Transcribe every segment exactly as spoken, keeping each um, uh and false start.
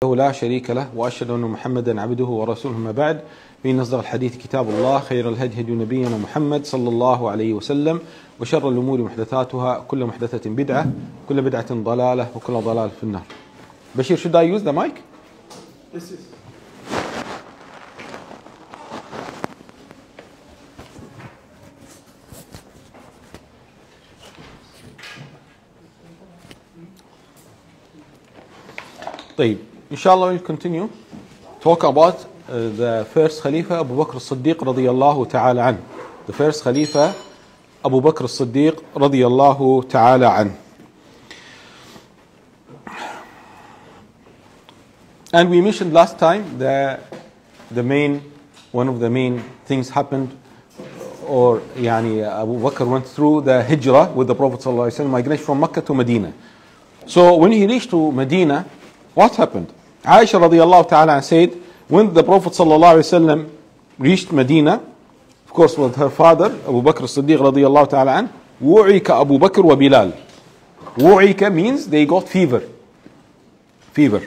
لا شريك له وأشهد أن محمدا عبده ورسوله. ما بعد، فإن أصدق الحديث كتاب الله، خير الهدي هدي نبينا محمد صلى الله عليه وسلم، وشر الأمور محدثاتها، كل محدثة بدعة، كل بدعة ضلالة، وكل ضلالة في النار. Bashir, should I use the mic? Yes, yes. طيب, inshallah we'll continue talk about uh, the first Khalifa Abu Bakr as-Siddiq radiyallahu ta'ala an. The first Khalifa Abu Bakr as-Siddiq radiyallahu ta'ala an. And we mentioned last time that the main, one of the main things happened, or yani Abu Bakr went through the hijrah with the Prophet sallallahu alaihi wasallam, migration from Mecca to Medina. So when he reached to Medina, what happened? Aisha radiyallahu ta'ala said, when the Prophet sallallahu alaihi wasallam reached Medina, of course with her father, Abu Bakr as-Siddiq radiyallahu ta'ala an, wu'ika Abu Bakr wa Bilal. Wu'ika means they got fever. Fever.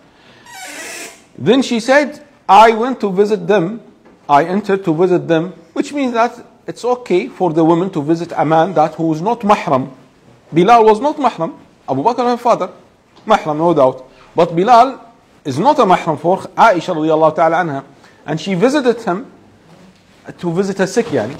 Then she said, I went to visit them, I entered to visit them, which means that it's okay for the woman to visit a man that who is not mahram. Bilal was not mahram. Abu Bakr, her father, mahram, no doubt. But Bilal is not a mahram for Aisha radiallahu ta'ala anha. And she visited him to visit a sick yani.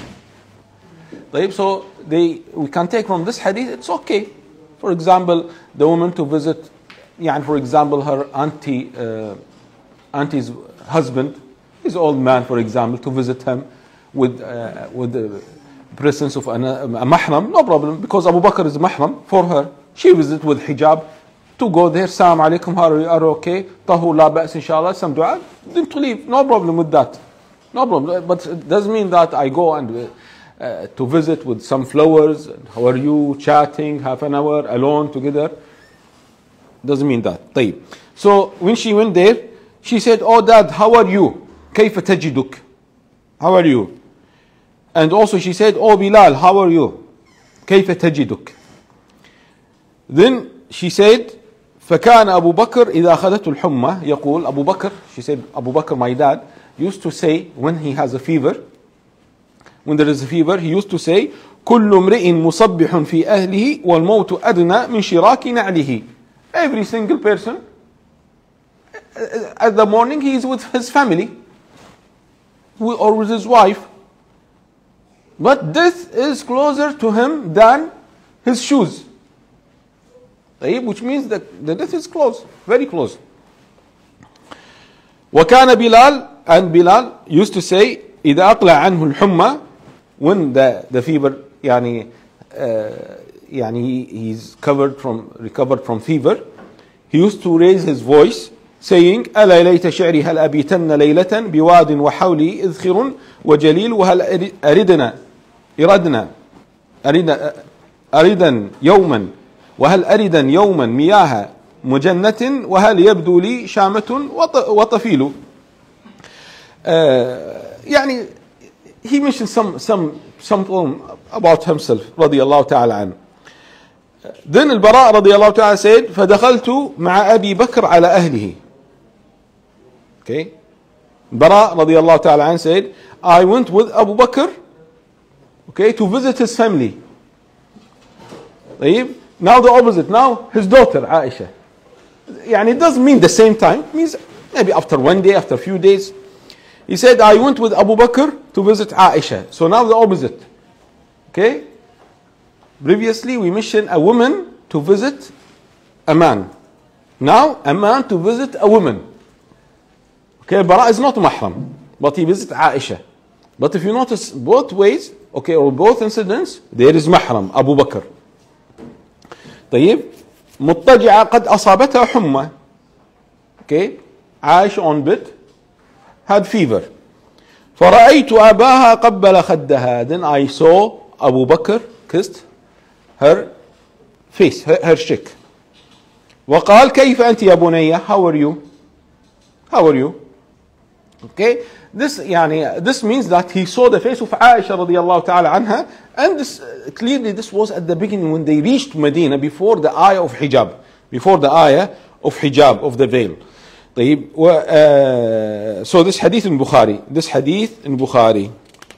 So they, we can take from this hadith, it's okay. For example, the woman to visit, yani for example, her auntie, uh, auntie's husband, his old man, for example, to visit him with uh, with the presence of an, a mahram, no problem, because Abu Bakr is mahram for her. She visited with hijab to go there. Salam alaikum, how are you? Are okay? Tahur la ba's, inshallah, some dua. Then to leave, no problem with that. No problem. But it doesn't mean that I go and uh, to visit with some flowers. How are you? Chatting half an hour alone together. Doesn't mean that. طيب. So when she went there, she said, "Oh Dad, how are you? كيف تجدك? How are you?" And also she said, "Oh Bilal, how are you? كيف تجدك?" Then she said, فكان أبو بكر إذا أخذته الحمى يقول Abu Bakr, she said, Abu Bakr, my dad, used to say when he has a fever, when there is a fever, he used to say, كل امرئ مصبح في أهله والموت أدنى من شراك نعله. Every single person, at the morning he is with his family or with his wife, but death is closer to him than his shoes. Which means that the death is close, very close. وكان Bilal, and Bilal used to say, إذا أقلع عنه الحمى, when the, the fever, يعني, uh, يعني he's covered from, recovered from fever, he used to raise his voice saying, ألا ليت شعري هل أبيتن ليلة بواد وحولي إذخر وجليل وهل أردنا إردنا أردنا أردا يوما وهل أردا يوما مياه مجنة وهل يبدو لي شامة وطفيل. uh, يعني he mentioned some some some poem about himself رضي الله تعالى عنه. Then البراء رضي الله تعالى said, فدخلت مع أبي بكر على أهله. Okay, البراء رضي الله تعالى عنه said, I went with Abu Bakr, okay, to visit his family. طيب. Now the opposite. Now his daughter Aisha. يعني it doesn't mean the same time. It means maybe after one day, after a few days. He said, I went with Abu Bakr to visit Aisha. So now the opposite. Okay. Previously we mentioned a woman to visit a man. Now a man to visit a woman. Okay. Bara is not mahram, but he visits Aisha. But if you notice both ways, okay, or both incidents, there is mahram, Abu Bakr. طيب, مضطجعة قد أصابتها حمى. Okay, عايش on bed, had fever. فرأيت أباها قبل خدها. Then I saw Abu Bakr kissed her face, her, her cheek. وقال كيف أنت يا بنية? How are you? How are you? Okay, this يعني this means that he saw the face of Aisha radiallahu ta'ala anha, and this, uh, clearly this was at the beginning when they reached Medina, before the ayah of hijab, before the ayah of hijab, of the veil. طيب و, uh, so this hadith in Bukhari, this hadith in Bukhari.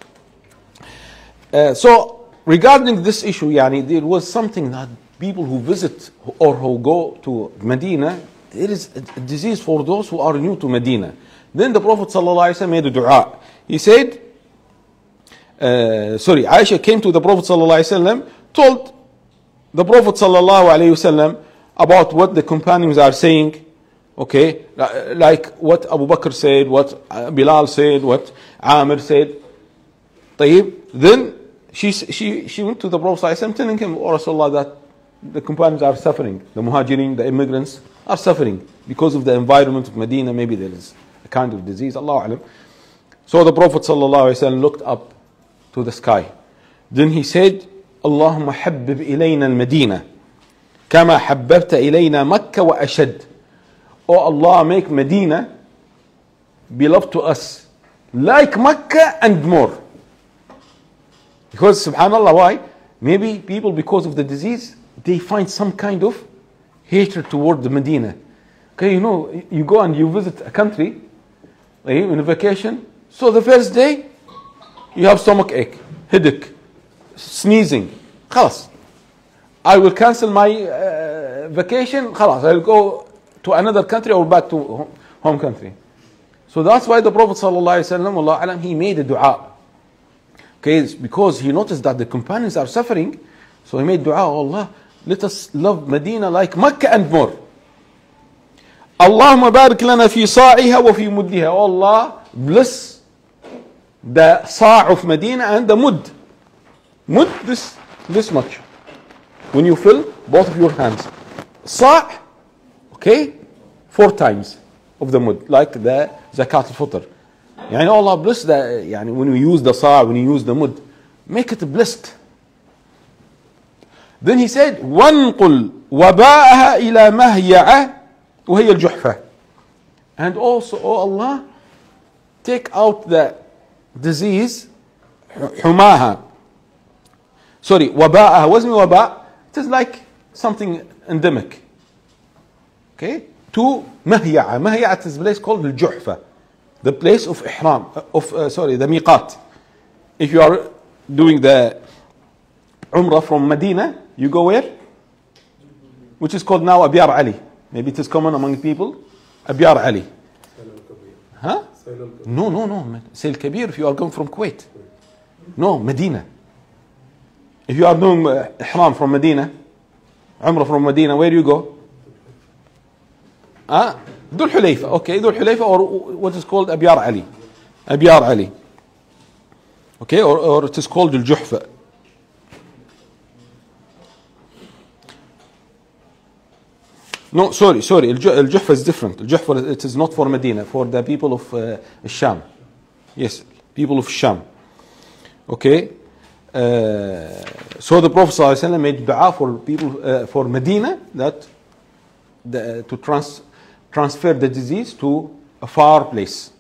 Uh, so regarding this issue, yani, there was something that people who visit or who go to Medina, there is a disease for those who are new to Medina. Then the Prophet ﷺ made a dua. He said, uh, sorry, Aisha came to the Prophet ﷺ, told the Prophet ﷺ about what the companions are saying, okay, like what Abu Bakr said, what Bilal said, what Amir said. طيب, then she, she, she went to the Prophet ﷺ telling him, oh Rasulullah, that the companions are suffering, the muhajirin, the immigrants are suffering because of the environment of Medina. Maybe there is a kind of disease, Allahu Alam. So the Prophet ﷺ looked up to the sky. Then he said, Allahumma habbib ilayna al-Medina kama habbabta ilayna Makkah wa ashad. Oh Allah, make Medina beloved to us like Makkah and more. Because subhanallah, why? Maybe people, because of the disease, they find some kind of hatred toward the Medina. Okay, you know, you go and you visit a country in a vacation. So the first day, you have stomach ache, headache, sneezing. خلاص. I will cancel my uh, vacation. خلاص, I'll go to another country or back to home country. So that's why the Prophet ﷺ, he made a dua. Okay, it's because he noticed that the companions are suffering. So he made dua, oh Allah, let us love Medina like Makkah and more. Allahumma barik lana fi sa'iha wa fi muddiha. Oh Allah, bless the sa' of Medina and the mud. Mud, this, this much. When you fill both of your hands. Sa', okay, four times of the mud, like the zakat al-fitr. Yani Allah bless the, yani when we use the sa', when you use the mud, make it blessed. Then he said, وَانْقُلْ وَبَاءَهَا إِلَى مَهْيَعَةٍ وَهِيَ الْجُحْفَةِ. And also, oh Allah, take out the disease, حُمَاهَا. Sorry, وَبَاءَهَا. What's mean وَبَاء? It is like something endemic. Okay? To مهيعة. مهيعة is a place called الجحفة. The place of ihram, of uh, sorry, the miqat. If you are doing the Umrah from Medina, you go where? Which is called now Abyar Ali. Maybe it is common among people. Abyar Ali. Huh? No, no, no. Sail Kabir if you are going from Kuwait. No, Medina. If you are doing uh, ihram from Medina, Umrah from Medina, where do you go? Ah, Dhul Hulayfa. Okay, Dhul Hulayfa, or what is called Abyar Ali. Abyar Ali. Okay, or, or it is called Al Juhfa. No, sorry, sorry. Al Juhfa is different. Al Juhfa, it is not for Medina, for the people of uh, Sham. Yes, people of Sham. Okay. Uh, so the Prophet ﷺ made dua for people uh, for Medina that the, to trans, transfer the disease to a far place.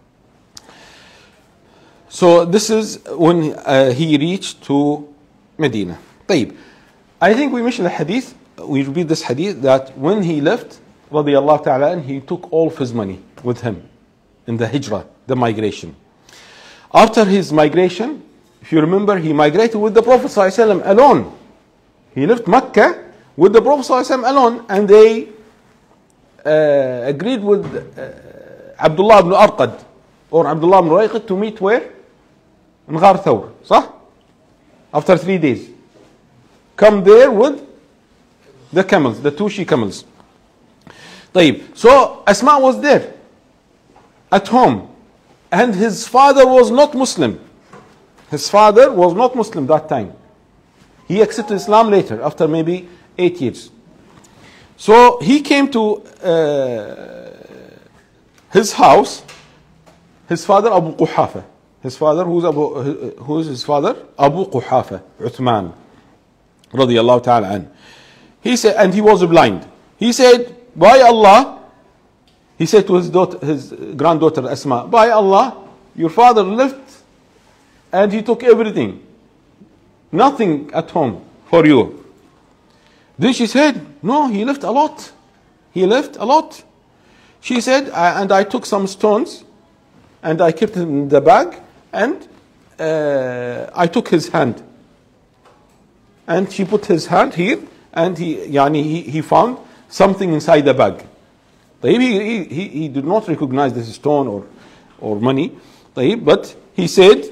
So this is when uh, he reached to Medina. طيب. I think we mentioned the hadith. We repeat this hadith that when he left, radiallahu ta'ala, and he took all of his money with him in the hijrah, the migration. After his migration, if you remember, he migrated with the Prophet ﷺ alone. He left Mecca with the Prophet ﷺ alone, and they uh, agreed with uh, Abdullah ibn Arqad or Abdullah ibn Rayqid to meet where? In Ghar Thawr, صح? After three days. Come there with the camels, the two she camels. طيب. So Asma was there at home, and his father was not Muslim. His father was not Muslim that time. He accepted Islam later, after maybe eight years. So he came to uh, his house. His father Abu Quhafa. His father, who's Abu, who's his father? Abu Quhafa, Uthman, radiyallahu ta'ala an. He said, and he was blind. He said, by Allah, he said to his daughter, his granddaughter Asma, by Allah, your father left and he took everything. Nothing at home for you. Then she said, no, he left a lot. He left a lot. She said, and I took some stones and I kept it in the bag, and uh, I took his hand. And she put his hand here, and he, yani he, he found something inside the bag. He, he, he did not recognize this stone or, or money. But he said,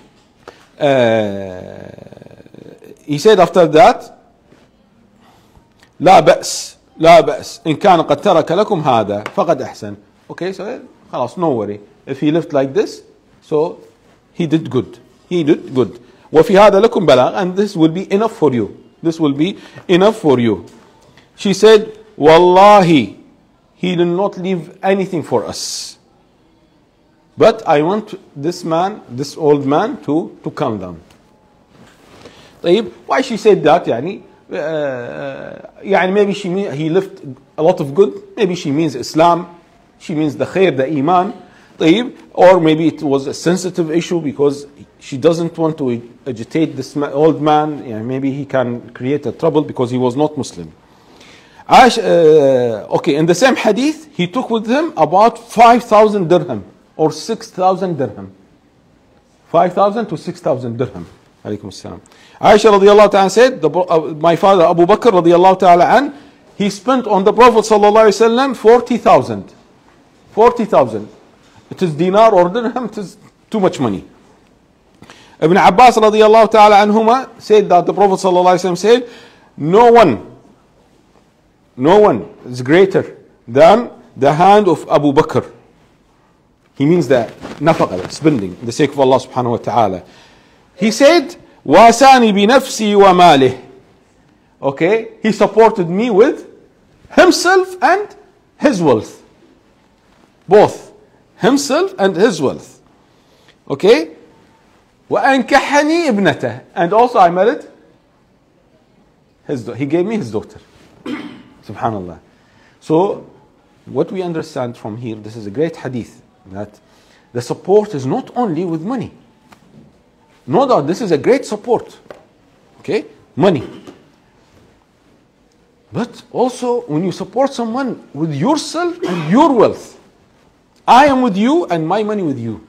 uh, he said after that, لا بأس لا بأس إن كان قد ترك لكم هذا فقد أحسن. Okay, so خلاص, no worry. If he lived like this, so he did good. He did good. وفي هذا لكم بلاغ, and this will be enough for you. This will be enough for you. She said, Wallahi, he did not leave anything for us. But I want this man, this old man, to, to calm down. طيب, why she said that? يعني, uh, يعني maybe she mean, he left a lot of good. Maybe she means Islam. She means the khair, the iman. طيب, or maybe it was a sensitive issue because she doesn't want to agitate this old man. Yeah, maybe he can create a trouble because he was not Muslim. Ash, uh, okay, in the same hadith, he took with him about five thousand dirham or six thousand dirham. five thousand to six thousand dirham. Alaykum as-salam. Aisha radiallahu ta'ala said, the, uh, my father Abu Bakr radiallahu ta'ala an, he spent on the Prophet sallallahu alayhi wa sallam forty thousand. forty thousand. It is dinar or dirham, it is too much money. Ibn Abbas radiallahu ta'ala anhuma said that the Prophet sallallahu alayhi wa sallam said, no one, no one is greater than the hand of Abu Bakr. He means the nafaqa, spending, the sake of Allah subhanahu wa ta'ala. He said, وَاسَانِ بِنَفْسِي وَمَالِهِ. Okay, he supported me with himself and his wealth. Both himself and his wealth. Okay, وَأَنْكَحَنِي ابْنَتَهِ. And also I married his, he gave me his daughter. Subhanallah. So what we understand from here, this is a great hadith, that the support is not only with money. No doubt this is a great support. Okay, money. But also when you support someone with yourself and your wealth. I am with you and my money with you.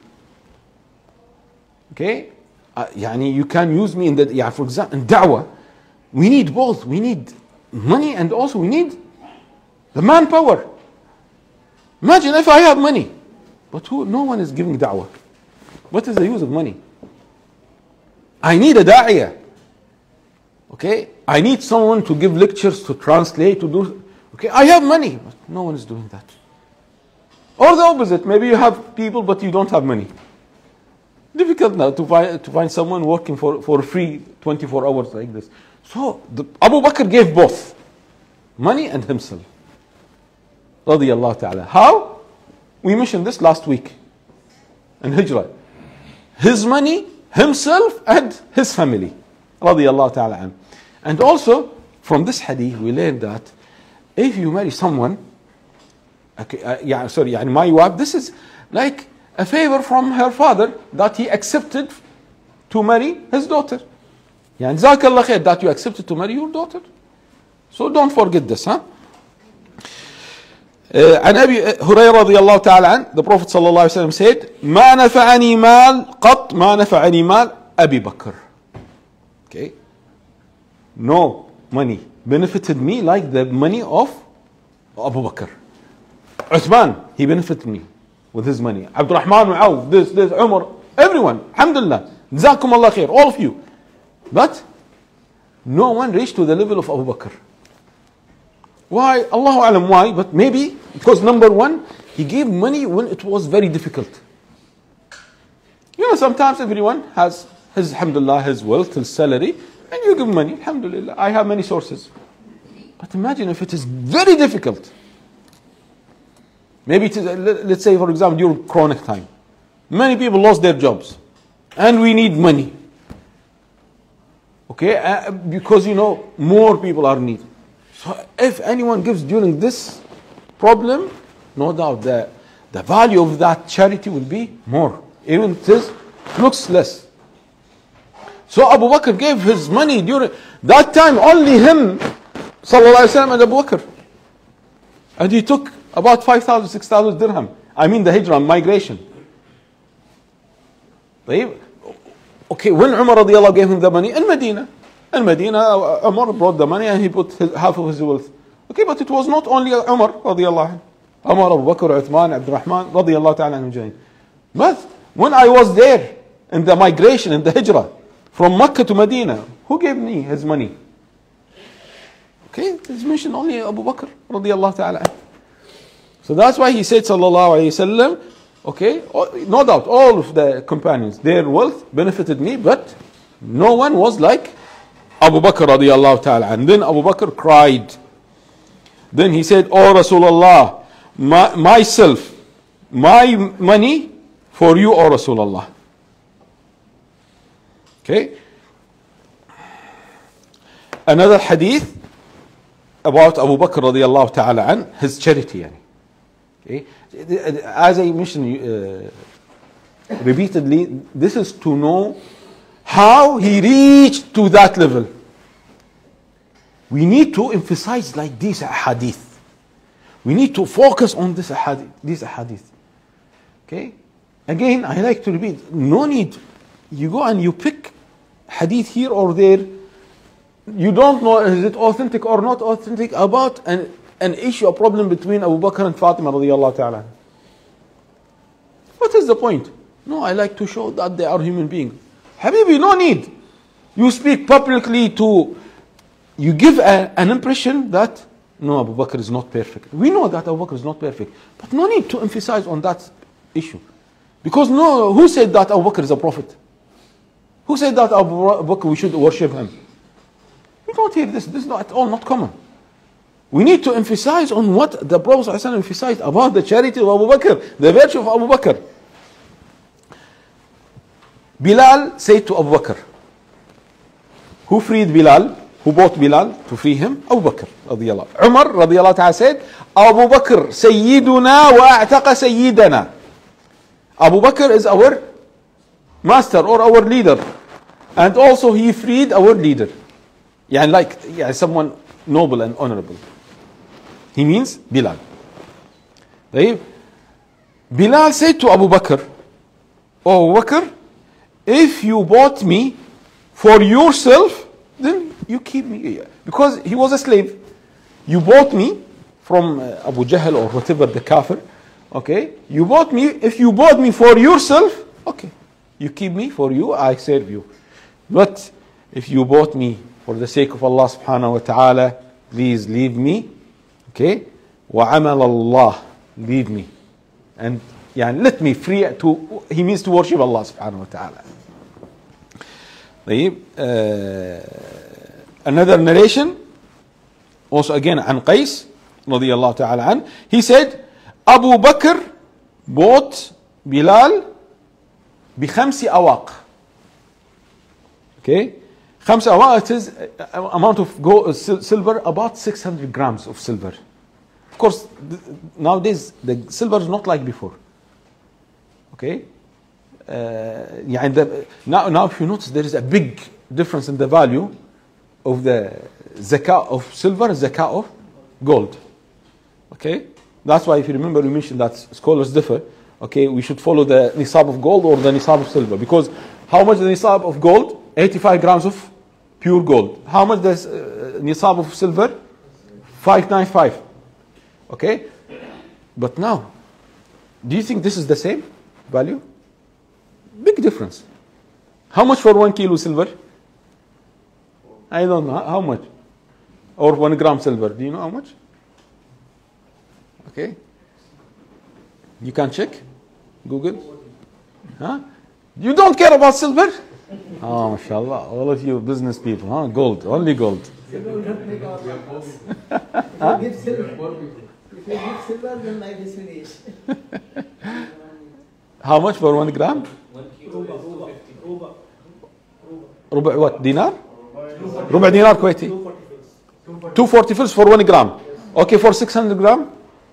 Okay, uh, يعني you can use me in the, yeah, for example, in da'wah, we need both. We need money and also we need the manpower. Imagine if I have money, but who, no one is giving da'wah. What is the use of money? I need a da'iyah. Okay, I need someone to give lectures, to translate, to do. Okay, I have money, but no one is doing that. Or the opposite, maybe you have people but you don't have money. Difficult now to find, to find someone working for, for free twenty-four hours like this. So the, Abu Bakr gave both money and himself. Radiyallahu ta'ala. How? We mentioned this last week in Hijrah. His money, himself and his family. Radiyallahu ta'ala an. And also from this hadith we learned that if you marry someone, okay, uh, yeah, sorry, يعني my wife, this is like a favor from her father that he accepted to marry his daughter. يعني جزاك الله خير that you accepted to marry your daughter. So don't forget this, huh? Uh, عن أبي هريرة رضي الله تعالى عنه, the Prophet صلى الله عليه وسلم said, ما نفعني مال قط ما نفعني مال أبي بكر. Okay, no money benefited me like the money of Abu Bakr. Uthman, he benefited me with his money. Abdul Rahman, Mu'awf, this, this, Umar, everyone, alhamdulillah, jazakum Allah khair, all of you. But no one reached to the level of Abu Bakr. Why? Allahu alam why, but maybe because number one, he gave money when it was very difficult. You know, sometimes everyone has his, alhamdulillah, his wealth, his salary, and you give money, alhamdulillah, I have many sources. But imagine if it is very difficult. Maybe it is, let's say for example during chronic time, many people lost their jobs and we need money, okay, uh, because you know more people are needed. So if anyone gives during this problem, no doubt the, the value of that charity will be more, even if it is, looks less. So Abu Bakr gave his money during that time, only him sallallahu alaihi wasallam and Abu Bakr, and he took about five thousand, six thousand dirham. I mean the hijrah, migration. Okay, when Umar radiallahu gave him the money in Medina, in Medina, Umar brought the money and he put his, half of his wealth. Okay, but it was not only Umar radiallahu anhu. Umar, Abu Bakr, Uthman, Abdurrahman radiallahu ta'ala anhu. But when I was there in the migration, in the hijrah, from Mecca to Medina, who gave me his money? Okay, it's mentioned only Abu Bakr radiallahu ta'ala anhu. So that's why he said sallallahu alayhi wasallam, okay, no doubt all of the companions, their wealth benefited me, but no one was like Abu Bakr radiallahu ta'ala. And then Abu Bakr cried. Then he said, oh Rasulullah, my, myself, my money for you, oh Rasulullah. Okay. Another hadith about Abu Bakr radiallahu ta'ala an, his charity. Yani. Okay. As I mentioned uh, repeatedly, this is to know how he reached to that level. We need to emphasize like this hadith. We need to focus on this hadith. This hadith. Okay. Again, I like to repeat. No need. You go and you pick hadith here or there. You don't know is it authentic or not authentic about an an issue, a problem between Abu Bakr and Fatima radiallahu ta'ala. What is the point? No, I like to show that they are human beings. Habibi, no need. You speak publicly to, you give a, an impression that, no, Abu Bakr is not perfect. We know that Abu Bakr is not perfect. But no need to emphasize on that issue. Because no, who said that Abu Bakr is a prophet? Who said that Abu Bakr, we should worship him? We don't hear this. This is not at all not common. We need to emphasize on what the Prophet ﷺ emphasized about the charity of Abu Bakr, the virtue of Abu Bakr. Bilal said to Abu Bakr, who freed Bilal? Who bought Bilal to free him? Abu Bakr radiallahu. Umar radiallahu ta'ala said, Abu Bakr sayyiduna wa a'taqa sayyidana. Abu Bakr is our master or our leader. And also he freed our leader. Yeah, like yeah, someone noble and honorable. He means Bilal. Bilal said to Abu Bakr, oh Abu Bakr, if you bought me for yourself, then you keep me. Because he was a slave. You bought me from uh, Abu Jahl or whatever the kafir. Okay. You bought me. If you bought me for yourself, okay. You keep me for you, I serve you. But if you bought me for the sake of Allah subhanahu wa ta'ala, please leave me. Okay. وَعَمَلَ اللَّهِ, leave me. And yeah, let me free to, he means to worship Allah subhanahu wa ta'ala. Uh, another narration, also again, عن قيس رضي الله تعالى عنه, he said, Abu Bakr bought Bilal بخمس أواق. Okay. خمس أواق, it is amount of gold, silver, about six hundred grams of silver. Of course, nowadays the silver is not like before. Okay. Uh, yeah, the, now, now if you notice, there is a big difference in the value of the zakah of silver, zakah of gold. Okay, that's why if you remember, we mentioned that scholars differ. Okay, we should follow the nisab of gold or the nisab of silver, because how much the nisab of gold? eighty-five grams of pure gold. How much the uh, nisab of silver? five ninety-five. Okay, but now, do you think this is the same value? Big difference. How much for one kilo silver? I don't know. How much? Or one gram silver. Do you know how much? Okay. You can check. Google. Huh? You don't care about silver? Oh, mashallah. All of you business people. Huh? Gold. Only gold. Huh? If you give silver, then life is finished. How much for one gram? ربع what? Dinar? ربع dinar Kuwaiti. two forty fils for one gram. Okay, for six hundred gram?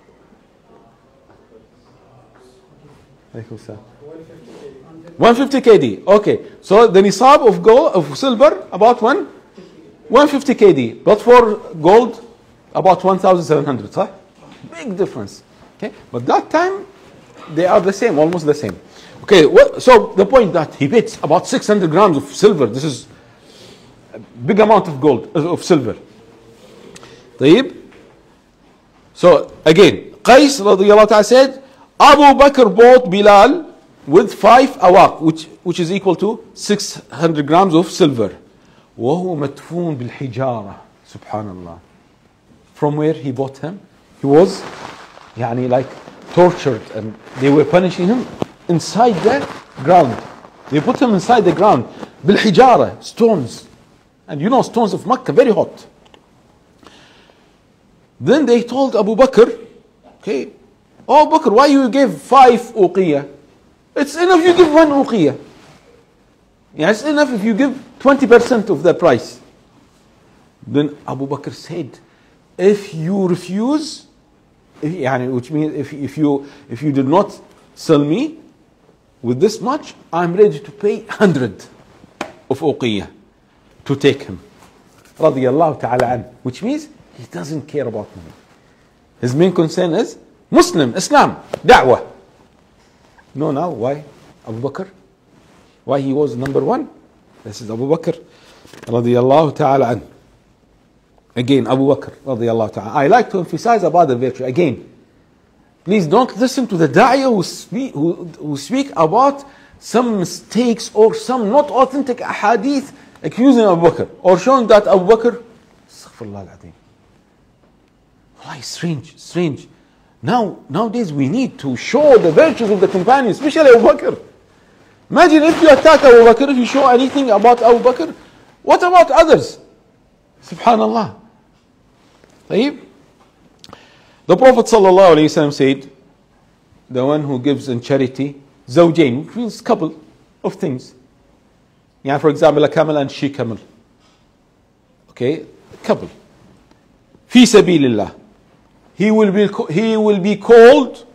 one fifty kd. Okay, so the nisab of gold, of silver, about one? one fifty kd. But for gold, about one thousand seven hundred. Huh? Big difference. Okay, but that time they are the same, almost the same. Okay, well, so the point that he paid about six hundred grams of silver. This is a big amount of gold, of silver. طيب. So again, Qais radiallahu ta'ala said, Abu Bakr bought Bilal with five awaq, which which is equal to six hundred grams of silver. وهو مدفون بالحجارة. Subhanallah. From where he bought him? He was, يعني like tortured, and they were punishing him inside the ground. They put him inside the ground. بالحجارة, stones. And you know stones of Makkah, very hot. Then they told Abu Bakr, okay, oh Abu Bakr, why you give five uqiyah? It's enough you give one uqiyah. Yeah, it's enough if you give twenty percent of the price. Then Abu Bakr said, if you refuse, يعني, which means if, if you if you did not sell me with this much, I'm ready to pay one hundred of uqiyah to take him. Radiyallahu ta'ala an. Which means he doesn't care about money. His main concern is Muslim, Islam, da'wah. No, now why Abu Bakr? Why he was number one? This is Abu Bakr radiyallahu ta'ala an. Again, Abu Bakr radiyallahu ta'ala. I like to emphasize about the virtue. Again, please don't listen to the da'iyah who speak, who, who speak about some mistakes or some not authentic ahadith accusing Abu Bakr or showing that Abu Bakr, astaghfirullah al-azim. Why strange, strange. Now, nowadays we need to show the virtues of the companions, especially Abu Bakr. Imagine if you attack Abu Bakr, if you show anything about Abu Bakr, what about others? Subhanallah. طيب. The Prophet sallallahu alaihi wasallam said, the one who gives in charity, zawjain, which means couple of things. Yeah, for example, a camel and she camel. Okay, couple. Fi sabilillah. He will be he will be called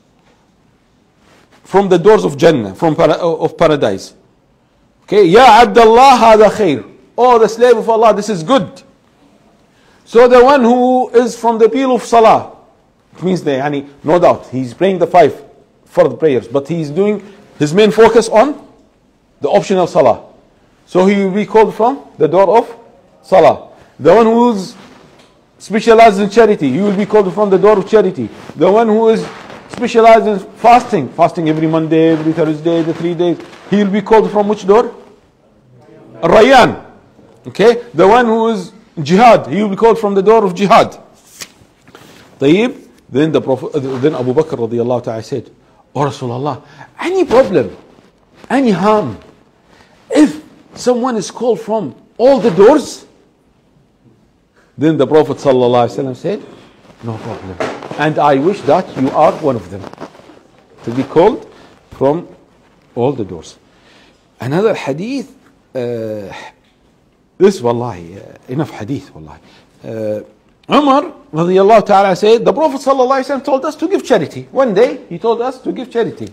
from the doors of Jannah, from para, of paradise. Okay, Ya Abdullah hada khair. Oh, the slave of Allah, this is good. So the one who is from the people of Salah, it means that, yani, no doubt, he's praying the five for the prayers, but he's doing his main focus on the optional Salah. So he will be called from the door of Salah. The one who's specialized in charity, he will be called from the door of charity. The one who is specialized in fasting, fasting every Monday, every Thursday, the three days, he will be called from which door? Rayyan. Okay, the one who is jihad, he will be called from the door of jihad. طيب. Then the Prophet, then Abu Bakr radiallahu ta'ala said, Oh Rasulullah, any problem, any harm, if someone is called from all the doors, then the Prophet sallallahu alaihi wasallam said, no problem. And I wish that you are one of them, to be called from all the doors. Another hadith, uh, this wallahi, uh, enough hadith wallahi. Uh, Umar radiallahu ta'ala said, the Prophet sallallahu alaihi wasallam told us to give charity. One day he told us to give charity.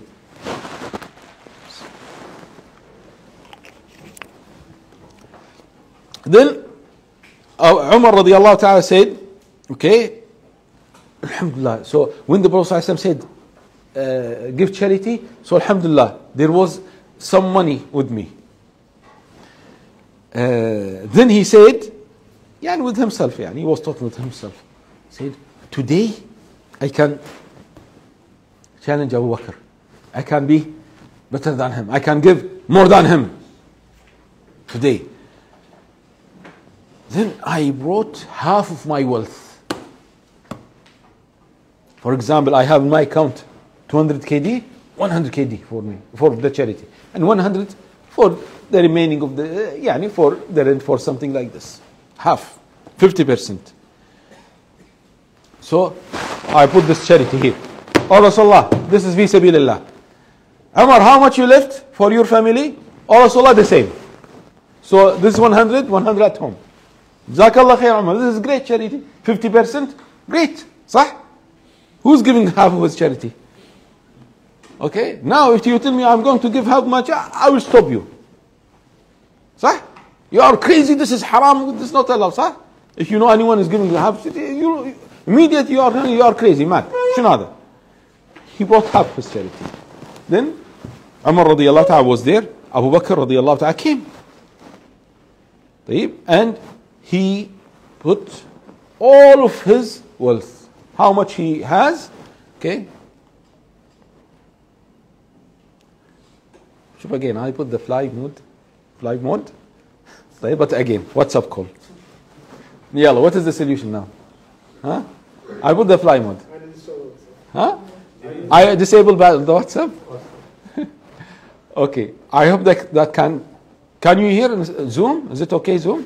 Then uh, Umar radiallahu ta'ala said, okay, alhamdulillah. So when the Prophet sallallahu alaihi wasallam said, uh, give charity, so alhamdulillah, there was some money with me. Uh, then he said, yeah, with himself, yeah, he was talking with himself. He said, today I can challenge Abu Bakr. I can be better than him. I can give more than him today. Then I brought half of my wealth. For example, I have in my account two hundred K D, one hundred K D for me, for the charity, and one hundred for the remaining of the, uh, yeah, for the rent, for something like this. Half, fifty percent. So I put this charity here. Oh Rasulullah, this is fi sabilillah. Umar, how much you left for your family? Oh Rasulullah, the same. So this is one hundred, one hundred at home. Jazakallah khair Umar. This is great charity. fifty percent, great. Sah? Who's giving half of his charity? Okay, now if you tell me I'm going to give half much, I will stop you. Sah? You are crazy, this is haram, this is not allowed. Sah? If you know anyone is giving half, you immediately you are you are crazy, mad. شنو هذا? he brought half his charity. Then Umar radiallahu ta'ala was there, Abu Bakr radiallahu ta'ala came. And he put all of his wealth, how much he has, okay. شوف again, I put the fly mode, fly mode. But again, WhatsApp call. Yalla, what is the solution now? Huh? I put the fly mode. Huh? I disabled the WhatsApp. Okay, I hope that that can. Can you hear in Zoom? Is it okay, Zoom?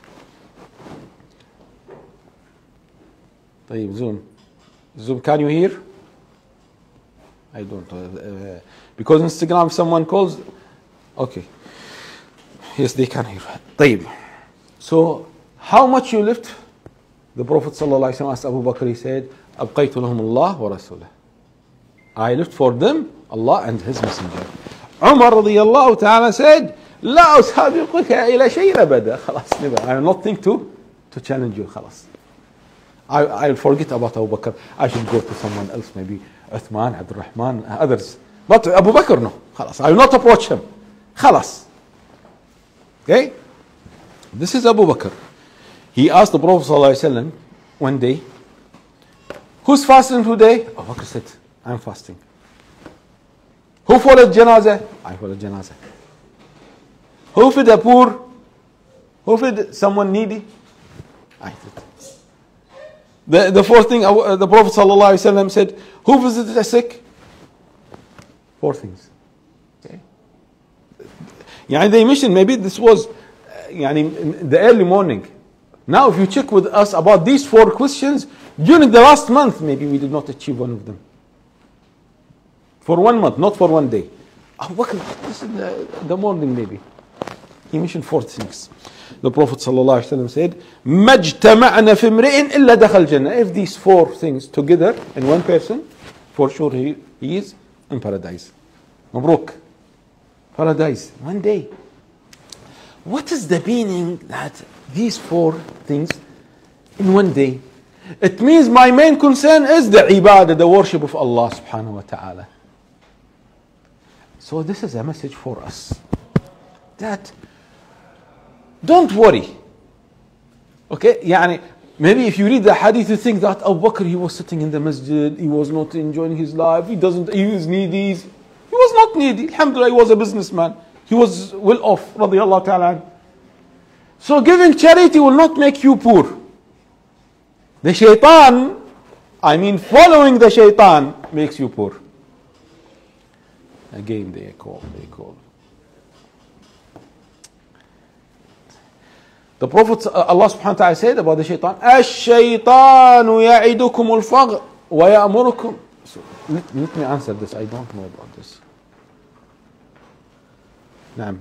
طيب, Zoom. Zoom, can you hear? I don't know. Uh, because Instagram, someone calls. Okay. Yes, they can hear. طيب. So, how much you left? The Prophet ﷺ asked Abu Bakr, he said, أبقيت لهم الله ورسوله. I left for them Allah and His Messenger. Umar radiallahu ta'ala said, لا أسابقك إلى شيء أبدا. خلاص, never. I will not think to, to challenge you. خلاص. I, I'll forget about Abu Bakr. I should go to someone else, maybe Uthman, Abdul Rahman, others. But Abu Bakr, no. خلاص. I will not approach him. خلاص. Okay? This is Abu Bakr. He asked the Prophet ﷺ one day, who's fasting today? Abu Bakr said, I'm fasting. Who followed janazah? I followed janazah. Who fed the poor? Who fed someone needy? I did. The, the fourth thing, uh, the Prophet ﷺ said, who visited the sick? Four things. Okay. Yani they mentioned maybe this was uh, yani in the early morning. Now if you check with us about these four questions, during the last month, maybe we did not achieve one of them. For one month, not for one day. Abu Bakr, this is the, the morning maybe. He mentioned four things. The Prophet ﷺ said, مَجْتَمَعْنَا فِي امْرِئٍ إِلَّا دَخَلْ الْجَنَّةِ. If these four things together in one person, for sure he, he is in paradise. Mabruk. Paradise. One day. What is the meaning that these four things in one day? It means my main concern is the ibadah, the worship of Allah subhanahu wa ta'ala. So this is a message for us. That don't worry. Okay? Yani, maybe if you read the hadith, you think that Abu Bakr, he was sitting in the masjid, he was not enjoying his life, he doesn't, he was needy. He was not needy. Alhamdulillah, he was a businessman. He was well off, radiyallahu ta'ala. So giving charity will not make you poor. The shaitan, I mean following the shaitan, makes you poor. Again they call, they call. The Prophet, uh, Allah subhanahu wa ta'ala said about the shaitan, الشيطان يعدكم الفقر ويأمركم. So let, let me answer this. I don't know about this. نعم.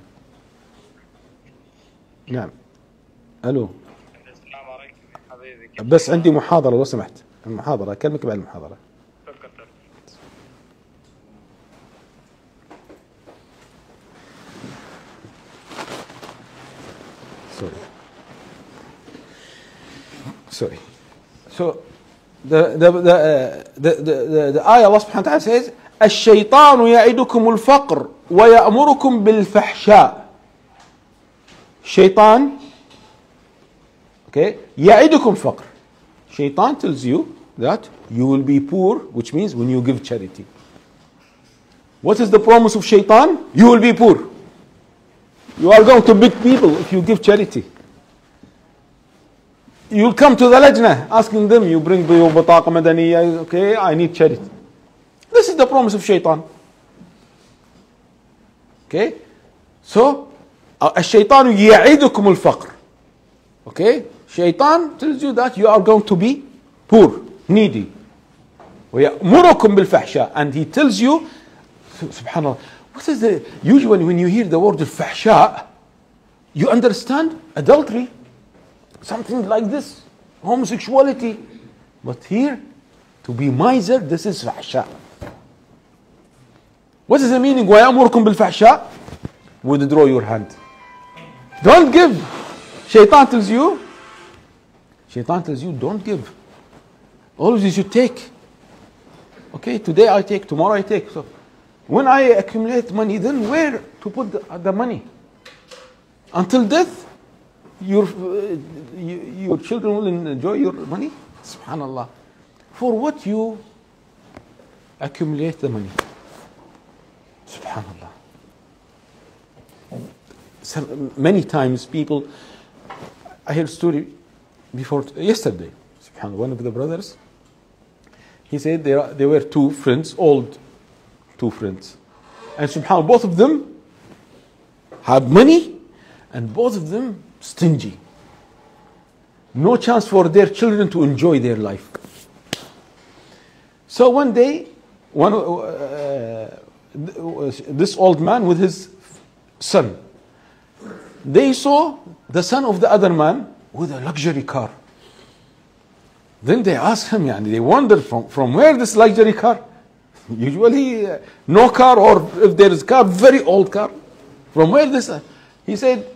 نعم. الو. السلام عليكم حبيبي. بس عندي محاضرة لو سمحت. المحاضرة أكلمك بعد المحاضرة. Sorry. Sorry. So the the the uh, the, the, the, the ayah Allah subhanahu wa ta'ala says الشيطان يعدكم الفقر ويأمركم بالفحشاء. Shaitan, okay, يعدكم فقر. Shaitan tells you that you will be poor, which means when you give charity. What is the promise of shaitan? You will be poor. You are going to beat people if you give charity. You'll come to the lajna asking them, you bring your bataqa madaniya, okay, I need charity. This is the promise of shaitan. Okay? So, الشيطان يعدكم الفقر. Okay? Shaitan tells you that you are going to be poor, needy. ويأمركم بالفحشاء. And he tells you, subhanallah, what is the, usually when you hear the word al-fahsha, you understand adultery, something like this, homosexuality. But here, to be miser, this is fahsha. What is the meaning? وَيَأْمُرُكُمْ بِالْفَحْشَاءِ? Withdraw your hand. Don't give. Shaitan tells you, Shaitan tells you, don't give. Always you should take. Okay, today I take, tomorrow I take. So when I accumulate money, then where to put the, the money? Until death, your, uh, your children will enjoy your money? Subhanallah. For what you accumulate the money? Subhanallah. So many times people, I heard a story before, yesterday, subhanAllah, one of the brothers, he said there, are, there were two friends, old two friends. And subhanAllah, both of them had money and both of them stingy. No chance for their children to enjoy their life. So one day, one, uh, this old man with his son, they saw the son of the other man with a luxury car. Then they asked him, yani they wondered from, from where this luxury car? Usually uh, no car, or if there is car, very old car. From where this? Uh, he said,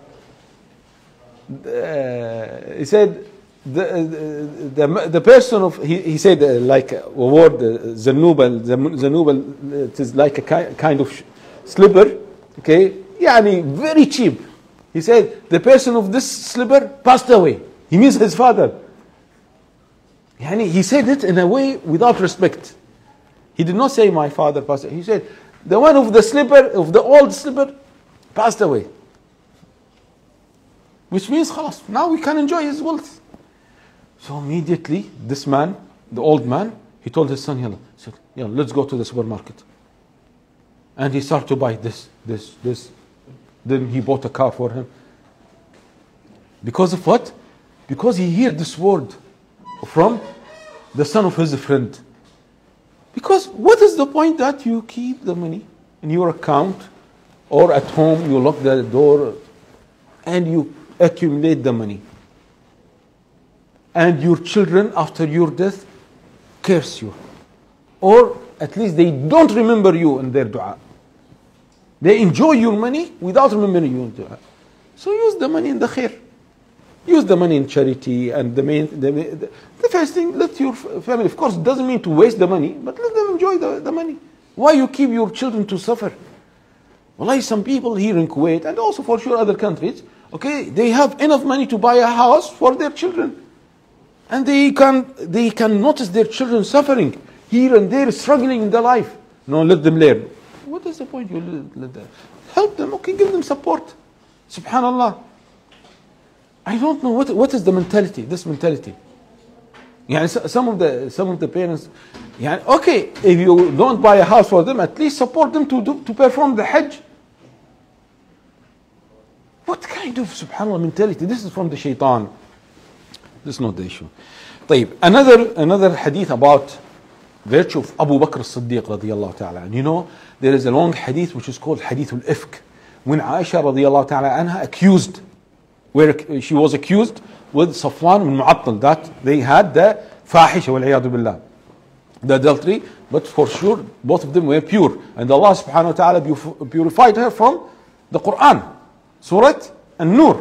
uh, he said, the, the, the person of, he, he said uh, like a word, uh, zanubal, zanubal, it is like a ki kind of slipper, okay? Yani very cheap. He said, the person of this slipper passed away. He means his father. Yani he said it in a way without respect. He did not say my father passed away. He said, the one of the slipper, of the old slipper, passed away. Which means, khalas, now we can enjoy his wealth. So immediately, this man, the old man, he told his son, Yalla, said, Yalla, let's go to the supermarket. And he started to buy this, this, this. Then he bought a car for him. Because of what? Because he heard this word from the son of his friend. Because what is the point that you keep the money in your account or at home, you lock the door and you accumulate the money? And your children after your death curse you. Or at least they don't remember you in their dua. They enjoy your money without remembering you in dua. So use the money in the khair. Use the money in charity, and the main, the, the, the first thing, let your family, of course, it doesn't mean to waste the money, but let them enjoy the, the money. Why you keep your children to suffer? Wallahi, some people here in Kuwait, and also for sure other countries, okay, they have enough money to buy a house for their children. And they can, they can notice their children suffering here and there, struggling in their life. No, let them learn. What is the point? You let, let them, help them, okay, give them support. Subhanallah. I don't know what what is the mentality, this mentality. Yeah, some of the some of the parents, yeah, okay, if you don't buy a house for them, at least support them to do, to perform the Hajj. What kind of subhanallah mentality? This is from the shaitan. This is not the issue. طيب, another another hadith about virtue of Abu Bakr as-Siddiq radiyallahu ta'ala. And you know, there is a long hadith which is called Hadith al-Ifk, when Aisha radiyallahu ta'ala anha accused, where she was accused with Safwan ibn Mu'attal, that they had the fahisha wal iyadu billah, the adultery, but for sure both of them were pure, and Allah subhanahu wa ta'ala purified her from the Quran, Surah An-Nur.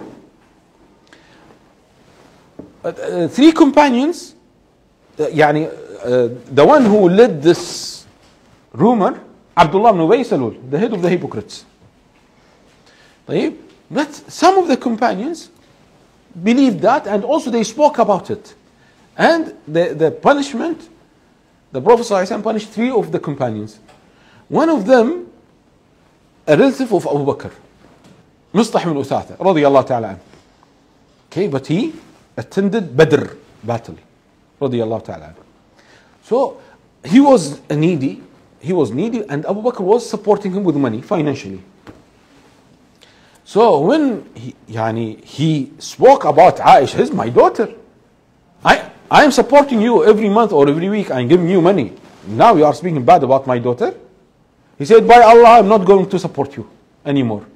Uh, uh, three companions, uh, yani, uh, the one who led this rumor, Abdullah ibn Ubay Salul, the head of the hypocrites. طيب, but some of the companions believed that, and also they spoke about it. And the, the punishment, the Prophet ﷺ punished three of the companions. One of them, a relative of Abu Bakr, Mistah ibn Uthatha, radiyallahu ta'ala anhu. Okay, but he attended Badr battle, radiyallahu ta'ala anhu. So he was needy, he was needy, and Abu Bakr was supporting him with money, financially. So when he, yani, he spoke about Aisha, is my daughter. I, I am supporting you every month or every week. I am giving you money. Now you are speaking bad about my daughter. He said, by Allah, I am not going to support you anymore.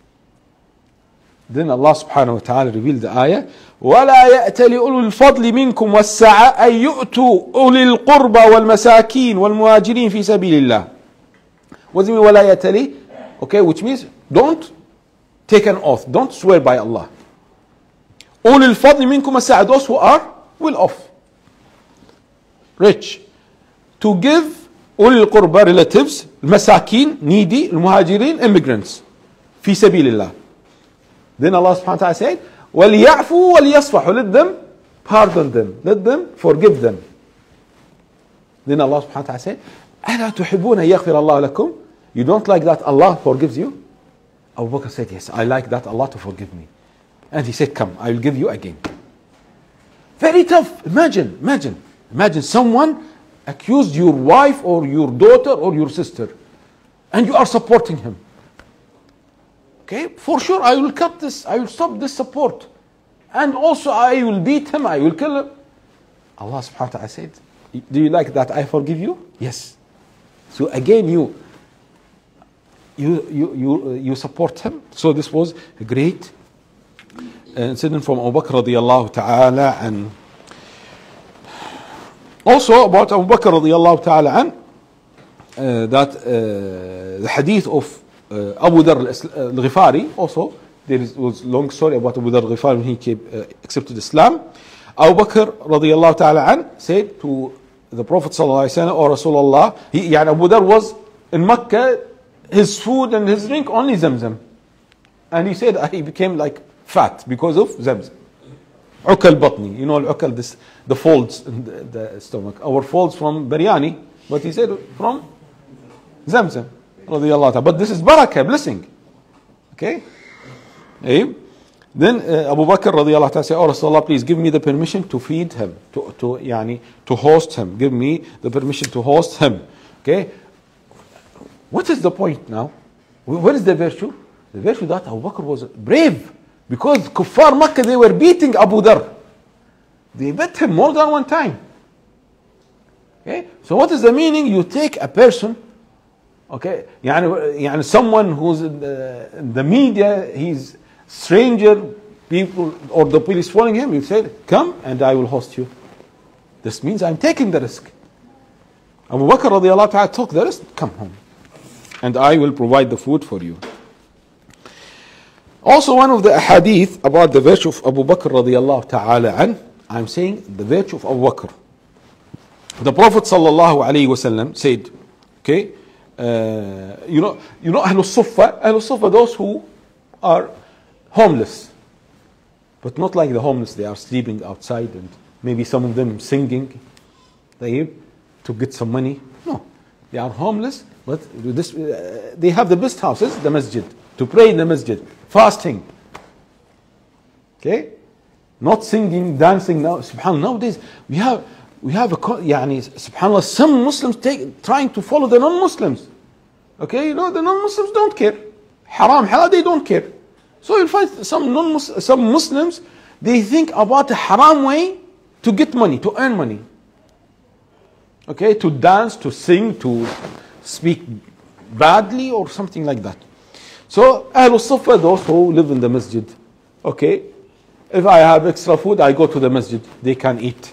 Then Allah subhanahu wa ta'ala revealed the ayah, وَلَا يَأْتَلِ أُولُو الْفَضْلِ مِنْكُمْ وَالسَّعَةِ أَن يُؤْتُوا أُولِي الْقُرْبَى وَالْمَسَاكِينَ وَالْمُهَاجِرِينَ فِي سَبِيلِ اللَّهِ. What does it mean, وَلَا يَأْتَلِ? Okay, which means, don't take an oath, don't swear by Allah. أُولِي الْفَضْلِ مِنْكُمْ وَالسَّعَةِ, those who are well off, rich, to give أولي القربى relatives, المساكين needy, المهاجرين immigrants في سبيل الله. Then Allah subhanahu wa ta'ala said, وَلْيَعْفُوا وَلْيَصْفَحُوا, let them pardon them, let them forgive them. Then Allah subhanahu wa ta'ala said, أَلَا تُحِبُّونَ يَغْفِرَ اللَّهُ لَكُمْ, you don't like that Allah forgives you? Abu Bakr said, yes, I like that Allah to forgive me. And he said, come, I will give you again. Very tough. Imagine, imagine, imagine someone accused your wife or your daughter or your sister, and you are supporting him. Okay, for sure I will cut this, I will stop this support. And also I will beat him, I will kill him. Allah subhanahu wa ta'ala said, do you like that I forgive you? Yes. So again you, you, you, you, you support him. So this was a great incident from Abu Bakr radiallahu ta'ala. And also about Abu Bakr radiallahu ta'ala an, uh, that uh, the hadith of uh, Abu Dharr al-Ghifari, also there is, was a long story about Abu Dharr al-Ghifari when he came, uh, accepted Islam. Abu Bakr radiallahu ta'ala an said to the Prophet sallallahu alaihi wasallam, or Rasulullah, he, yani Abu Dharr was in Mecca, his food and his drink only Zamzam. And he said he became like fat because of Zamzam. Ukal batni, you know, ukal, this, the folds in the, the stomach. Our folds from biryani, but he said from Zamzam. But this is barakah, blessing. Okay? Hey? Then uh, Abu Bakr radiallahu ta'ala said, oh Rasulullah, please give me the permission to feed him, to, to, yani, to host him. Give me the permission to host him. Okay? What is the point now? Where is the virtue? The virtue that Abu Bakr was brave. Because Kuffar Makkah, they were beating Abu Dharr. They beat him more than one time. Okay? So what is the meaning? You take a person, okay, يعني, يعني someone who's in the, in the media, he's stranger, people, or the police following him, you say, come and I will host you. This means I'm taking the risk. Abu Bakr radiallahu ta'ala took the risk, come home. And I will provide the food for you. Also one of the ahadith about the virtue of Abu Bakr radiallahu ta'ala an, I'm saying the virtue of Abu Bakr. The Prophet sallallahu alayhi wasallam said, okay, uh, you know, you know Ahlul Suffa, Ahlul Suffa, those who are homeless. But not like the homeless, they are sleeping outside and maybe some of them singing they, to get some money. No, they are homeless, but this, uh, they have the best houses, the masjid, to pray in the masjid, fasting. Okay? Not singing, dancing. Now, subhanAllah, nowadays we have, we have a, yani, subhanAllah, some Muslims take, trying to follow the non-Muslims. Okay, you know, the non-Muslims don't care. Haram, halal, they don't care. So you'll find some non some Muslims, they think about a haram way to get money, to earn money. Okay, to dance, to sing, to speak badly or something like that. So Ahlul Suffa, those who live in the masjid. Okay, if I have extra food, I go to the masjid, they can eat.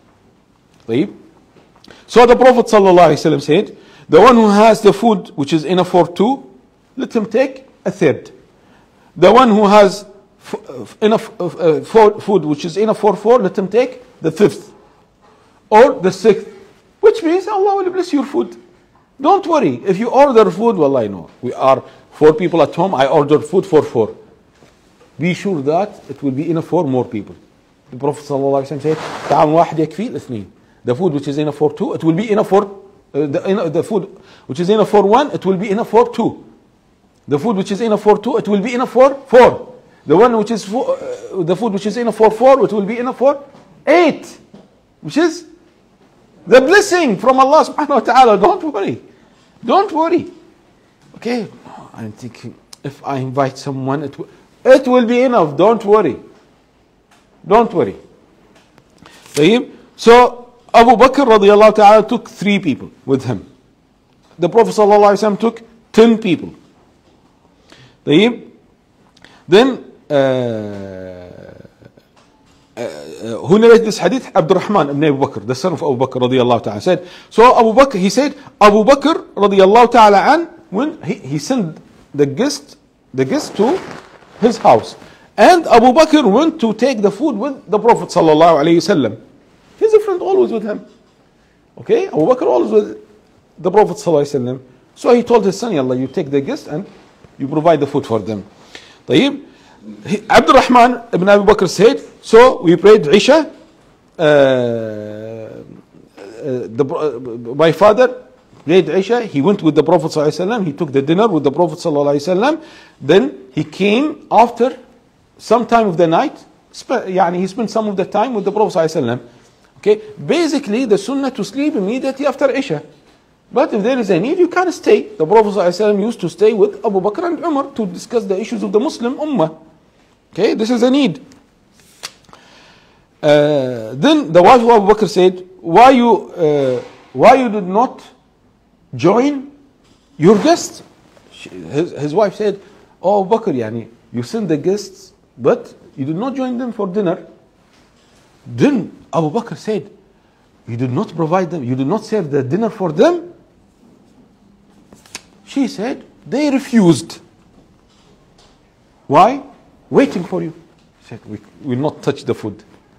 So the Prophet ﷺ said, the one who has the food which is enough for two, let him take a third. The one who has f enough uh, for food which is enough for four, let him take the fifth or the sixth, which means Allah will bless your food. Don't worry. If you order food, well, I know we are four people at home. I ordered food for four. Be sure that it will be enough for more people. The Prophet ﷺ said, "Ta'am wahid yakfi al-ithnain." The food which is enough for two, it will be enough for uh, the, the food which is enough for one, it will be enough for two. The food which is enough for two, it will be enough for four. The one which is for, uh, the food which is enough for four, it will be enough for eight, which is the blessing from Allah subhanahu wa ta'ala. Don't worry. Don't worry. Okay, I'm thinking if I invite someone, it, it will be enough. Don't worry. Don't worry. So Abu Bakr radiallahu ta'ala took three people with him. The Prophet sallallahu alaihi wasallam took ten people. Then uh, uh, who narrated this hadith? Abdurrahman ibn Abu Bakr, the son of Abu Bakr radiallahu ta'ala said. So Abu Bakr, he said, Abu Bakr radiallahu ta'ala an, when he, he sent the guest, the guest to his house. And Abu Bakr went to take the food with the Prophet sallallahu alayhi wasallam. His friend always with him. Okay, Abu Bakr always with the Prophet ﷺ. So he told his son, Yallah, you take the guest and you provide the food for them. طيب, Abdul Rahman ibn Abu Bakr said, so we prayed Isha. Uh, uh, the, uh, my father prayed Isha. He went with the Prophet ﷺ. He took the dinner with the Prophet ﷺ. Then he came after some time of the night. Sp- يعني he spent some of the time with the Prophet ﷺ. Okay, basically the sunnah to sleep immediately after Isha. But if there is a need, you can stay. The Prophet ﷺ used to stay with Abu Bakr and Umar to discuss the issues of the Muslim Ummah. Okay, this is a need. Uh, then the wife of Abu Bakr said, why you, uh, why you did not join your guests? She, his, his wife said, oh Abu Bakr, yani, you sent the guests, but you did not join them for dinner. Then Abu Bakr said, you did not provide them, you did not serve the dinner for them? She said, they refused. Why? Waiting for you. She said, we will not touch the food.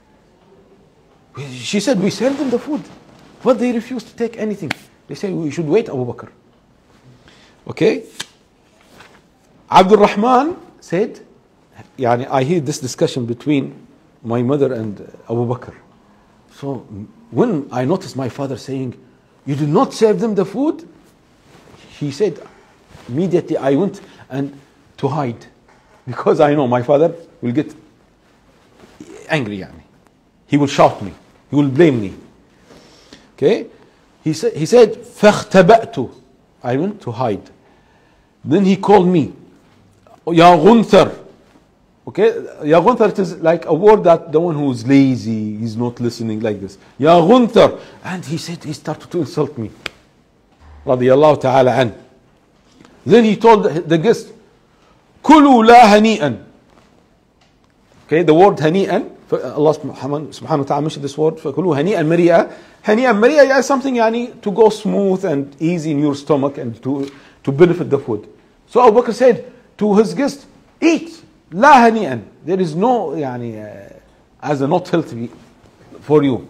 She said, we served them the food, but they refused to take anything. They said, we should wait, Abu Bakr. Okay? Abdul Rahman said, yani, I hear this discussion between my mother and Abu Bakr. So when I noticed my father saying, you did not serve them the food, he said, immediately I went and to hide. Because I know my father will get angry at me. He will shout me. He will blame me. Okay? He said, he said, فَاخْتَبَأْتُ. I went to hide. Then he called me. Ya Gunther. Okay? Ya Gunther, it is like a word that the one who is lazy, he's not listening like this. Ya Gunther. And he said, he started to insult me. Radiyallahu ta'ala an. Then he told the guest, Kulu la hani'an. Okay, the word hani'an, Allah subhanahu wa ta'ala mentioned this word, Kulu hani'an mari'a. Hani'an mari'a is something yani, to go smooth and easy in your stomach and to, to benefit the food. So Abu Bakr said to his guest, eat, la hani'an. There is no, yani, uh, as a not healthy for you.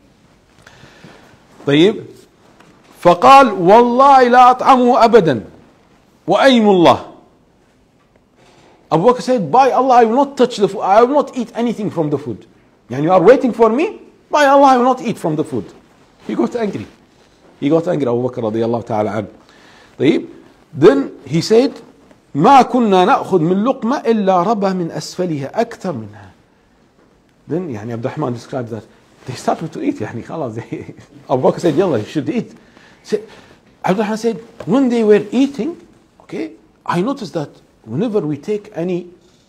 طيب. فقال والله لا أطعمه أبدا وأيم الله. Abu Bakr said, by Allah, I will not touch the food. I will not eat anything from the food. And you are waiting for me? By Allah, I will not eat from the food. He got angry. He got angry, Abu Bakr radiyallahu ta'ala an. طيب. Then he said, ما كنا نأخذ من لقمة إلا ربى من أسفلها أكثر منها. Then يعني Abdul Rahman described that. They started to eat. يعني خلاص. Abu Bakr said, يلا, you should eat. Abdul Rahman said, when they were eating, okay, I noticed that whenever we take any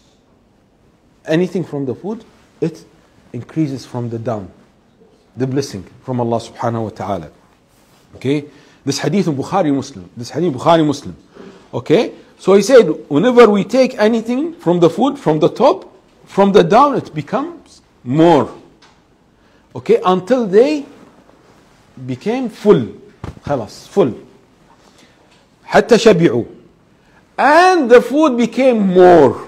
anything from the food, it increases from the down, the blessing from Allah subhanahu wa ta'ala. Okay, this hadith in Bukhari Muslim. This hadith Bukhari Muslim. Okay, so he said, whenever we take anything from the food, from the top, from the down, it becomes more. Okay, until they became full. خلاص, full. حتى شبعوا. And the food became more.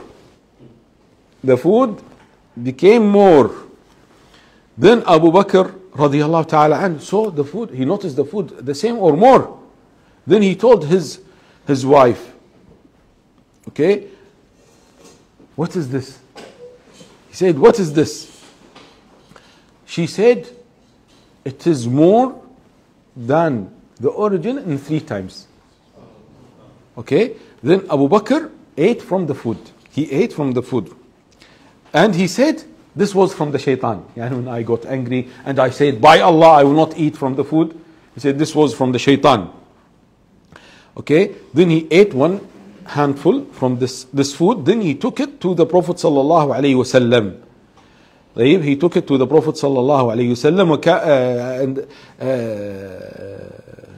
The food became more. Then Abu Bakr radiyallahu ta'ala anhu saw the food. He noticed the food the same or more. Then he told his, his wife, okay, what is this? He said, what is this? She said, it is more than the origin in three times. Okay? Then Abu Bakr ate from the food. He ate from the food. And he said, this was from the shaitan. Yani when I got angry and I said, by Allah, I will not eat from the food. He said, this was from the shaitan. Okay? Then he ate one handful from this, this food. Then he took it to the Prophet sallallahu alayhi wa sallam. He took it to the Prophet sallallahu alayhi wa sallam. And uh,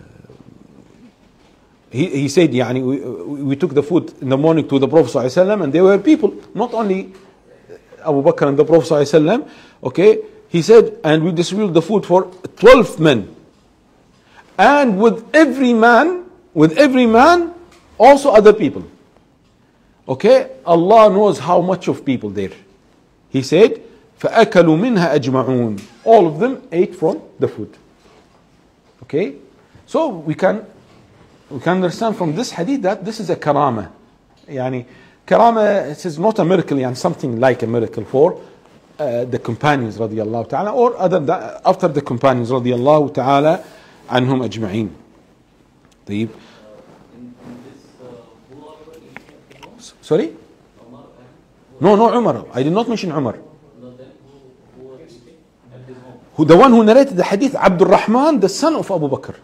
He, he said, يعني, we, we took the food in the morning to the Prophet ﷺ, and there were people, not only Abu Bakr and the Prophet ﷺ, okay, he said, and we distributed the food for twelve men. And with every man, with every man, also other people. Okay, Allah knows how much of people there. He said, فَأَكَلُوا مِنْهَا أَجْمَعُونَ. All of them ate from the food. Okay, So we can we can understand from this hadith that this is a karama. Yani karama, it is not a miracle, yani something like a miracle for uh, the companions radiyallahu ta'ala, or other than, after the companions radiyallahu ta'ala anhum ajma'in. طيب. Sorry? No, no Umar. I did not mention Umar. Who, the one who narrated the hadith, Abdul Rahman, the son of Abu Bakr.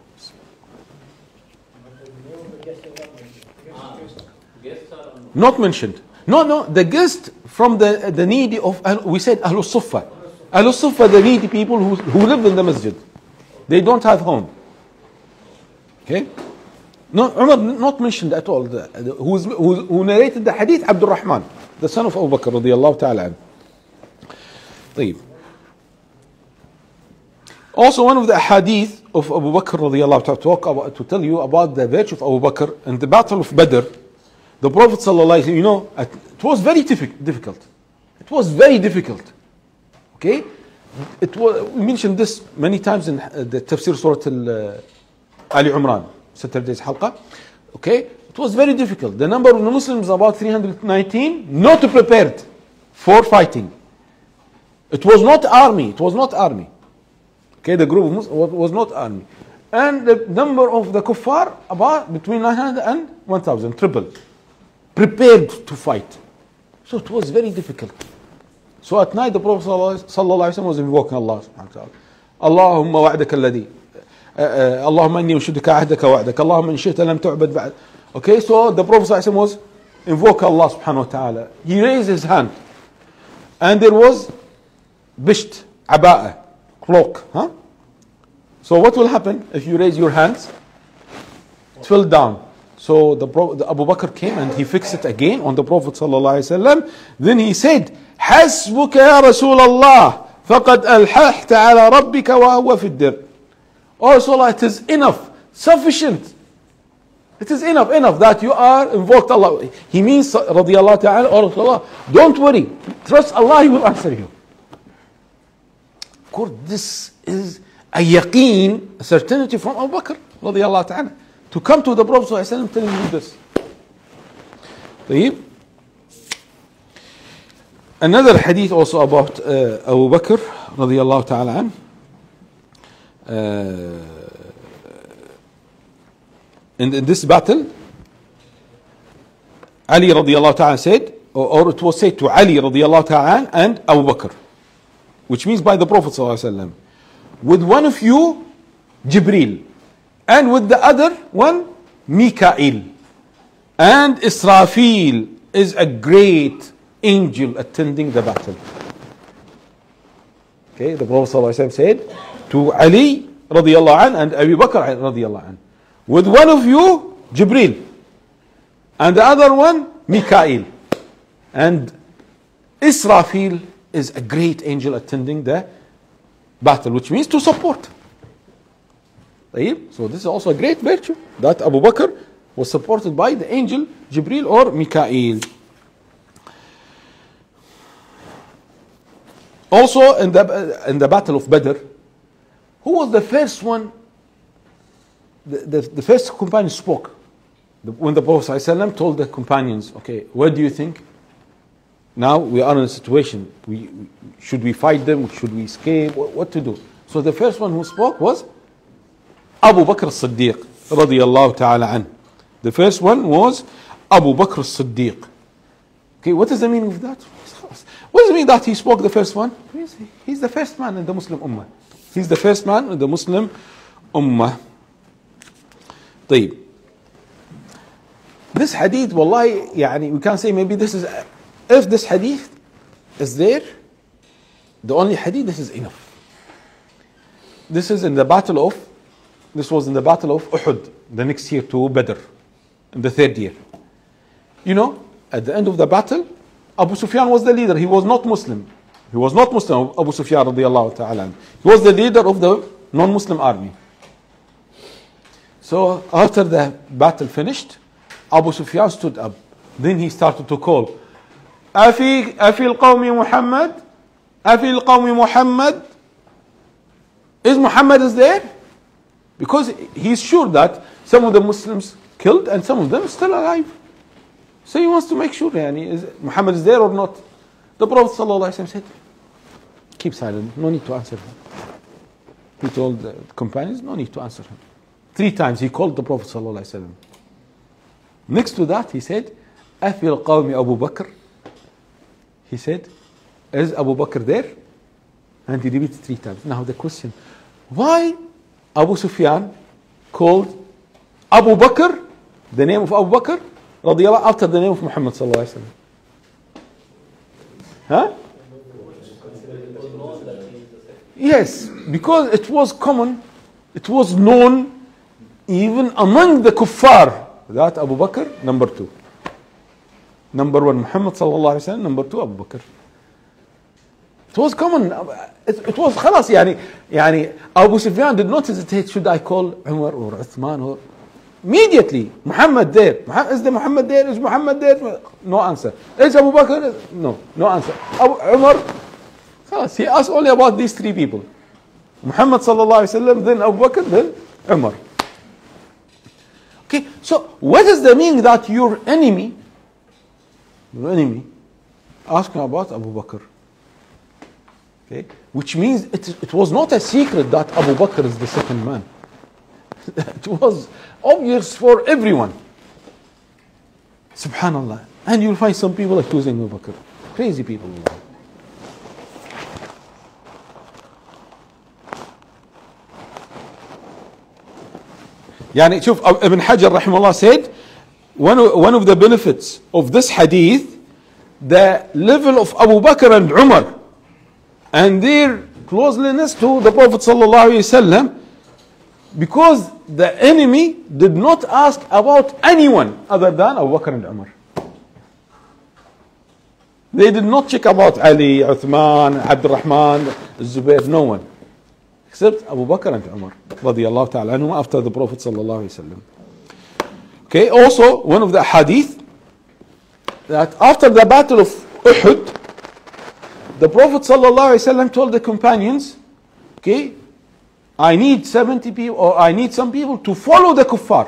Not mentioned. No, no, the guest from the the needy of, we said Ahlul Suffah. Ahlul Suffah, the needy people who, who live in the masjid. They don't have home. Okay? No, Umar not mentioned at all. The, the, who's, who, who narrated the hadith, Abdul Rahman, the son of Abu Bakr radiyallahu ta'ala. طيب. Also, one of the hadith of Abu Bakr radiyallahu ta'ala, talk about, to tell you about the virtue of Abu Bakr in the battle of Badr. The Prophet sallallahu alaihi wasallam, you know, it was very difficult. It was very difficult. Okay? It was, we mentioned this many times in the Tafsir Surah Ali Imran, Saturday's halqa. Okay? It was very difficult. The number of the Muslims about three hundred nineteen, not prepared for fighting. It was not army. It was not army. Okay, the group of Muslims was not army. And the number of the kuffar about between nine hundred and one thousand, triple. Prepared to fight. So it was very difficult. So at night the Prophet sallallahu alaihi wasallam was invoking Allah subhanahu wa ta'ala. Allahumma wa'adaka alladhi. Allahumma inni ushiduka ahdaka wa'adaka. Allahumma in shi'ta lam tu'bad ba'd. Okay, so the Prophet sallallahu alaihi wasallam was invoking Allah subhanahu wa ta'ala. He raised his hand. And there was bisht, aba'a, cloak. Huh? So what will happen if you raise your hands? It fell down. So the, the Abu Bakr came and he fixed it again on the Prophet sallallahu alaihi wasallam. Then he said, "Hasbuka ya Rasulullah, faqad alhahta ala rabbika wa huwa fi ad-dir." Oh Rasulullah, it is enough, sufficient. It is enough, enough that you are invoked Allah. He means radiyallahu ta'ala, oh Rasulullah, don't worry, trust Allah, He will answer you. Of course, this is a yaqeen, a certainty from Abu Bakr radiyallahu ta'ala. To come to the Prophet ﷺ telling you this. طيب. Another hadith also about uh, Abu Bakr radiyallahu ta'ala an. Uh, in, in this battle, Ali radiyallahu ta'ala said, or, or it was said to Ali radiyallahu ta'ala and Abu Bakr, which means by the Prophet ﷺ, with one of you, Jibreel, and with the other one, Mikael. And Israfil is a great angel attending the battle. Okay, the Prophet ﷺ said to Ali radiyallahu anh and Abu Bakr radiyallahu anh, with one of you, Jibreel, and the other one, Mikael. And Israfil is a great angel attending the battle, which means to support. So this is also a great virtue that Abu Bakr was supported by the angel Jibreel or Mikael. Also in the in the battle of Badr, who was the first one? The, the, the first companion spoke when the Prophet ﷺ told the companions, "Okay, what do you think? Now we are in a situation. We should we fight them? Should we escape? What, what to do?" So the first one who spoke was Abu Bakr as-Siddiq radiyallahu ta'ala an. The first one was Abu Bakr as-Siddiq. Okay, what is the meaning of that? What does it mean that he spoke the first one? He's, he's the first man in the Muslim Ummah. He's the first man in the Muslim Ummah. طيب. This hadith, wallahi, يعني, we can say maybe this is, if this hadith is there, the only hadith, this is enough. This is in the battle of This was in the battle of Uhud, the next year to Badr, in the third year. You know, at the end of the battle, Abu Sufyan was the leader. He was not Muslim. He was not Muslim, Abu Sufyan radiyallahu ta'ala. He was the leader of the non-Muslim army. So after the battle finished, Abu Sufyan stood up. Then he started to call, أفي أفي القوم محمد أفي القوم محمد. Is Muhammad is there? Because he's sure that some of the Muslims killed and some of them still alive. So he wants to make sure, yani, is Muhammad is there or not. The Prophet ﷺ said, keep silent, no need to answer him. He told the companions, no need to answer him. Three times he called the Prophet ﷺ. Next to that, he said, أفي القوم Abu Bakr. He said, is Abu Bakr there? And he repeated three times. Now the question, why Abu Sufyan called Abu Bakr, the name of Abu Bakr, radiallahu, after the name of Muhammad sallallahu alaihi wasallam? Huh? Yes, because it was common, it was known even among the kuffar that Abu Bakr, number two. Number one, Muhammad sallallahu alaihi wasallam. Number two, Abu Bakr. It was common. It, it was خلاص يعني يعني Abu Sufyan did not hesitate. Should I call Umar or Uthman or immediately Muhammad there? Is the Muhammad there? Is Muhammad there? No answer. Is Abu Bakr? No, no answer. Abu Umar. خلاص, he asked only about these three people. Muhammad sallallahu alaihi wasallam, then Abu Bakr, then Umar. Okay, so what is the meaning that your enemy, your enemy, asking about Abu Bakr? Okay, which means it, it was not a secret that Abu Bakr is the second man. It was obvious for everyone. Subhanallah. And you'll find some people accusing Abu Bakr. Crazy people. يعني شوف Ibn Hajar rahimahullah said one of, one of the benefits of this hadith, the level of Abu Bakr and Umar and their closeness to the Prophet sallallahu alaihi wasallam, because the enemy did not ask about anyone other than Abu Bakr and Umar. They did not check about Ali, Uthman, Abdul Rahman, Zubair, no one. Except Abu Bakr and Umar radiyallahu ta'ala anhu after the Prophet sallallahu alaihi wasallam. Okay, also one of the hadith that after the battle of Uhud, the Prophet sallallahu alaihi wasallam told the companions, okay, I need seventy people or I need some people to follow the kuffar.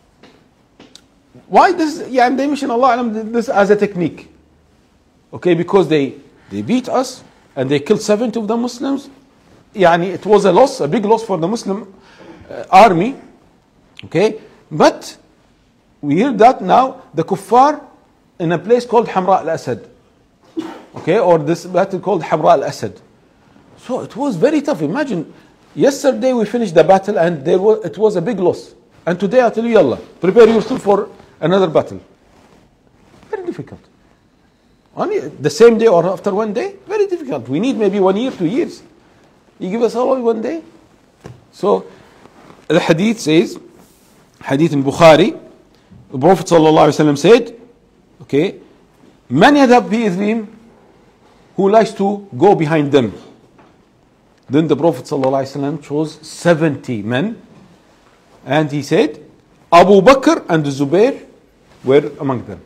Why this? Yeah, they mention Allah this as a technique. Okay, because they they beat us and they killed seventy of the Muslims. Yani it was a loss, a big loss for the Muslim uh, army. Okay, but we hear that now the kuffar in a place called Hamra al-Asad. Okay, or this battle called Hamra al-Asad. So it was very tough. Imagine, yesterday we finished the battle and there was it was a big loss. And today I tell you, Yallah, prepare yourself for another battle. Very difficult. Only the same day or after one day, very difficult. We need maybe one year, two years. You give us all one day. So the hadith says, hadith in Bukhari, the Prophet sallallahu alaihi wasallam said, okay, man yadhab bi idhim, who likes to go behind them. Then the Prophet sallallahu alaihi wasallam chose seventy men, and he said, Abu Bakr and Zubair were among them.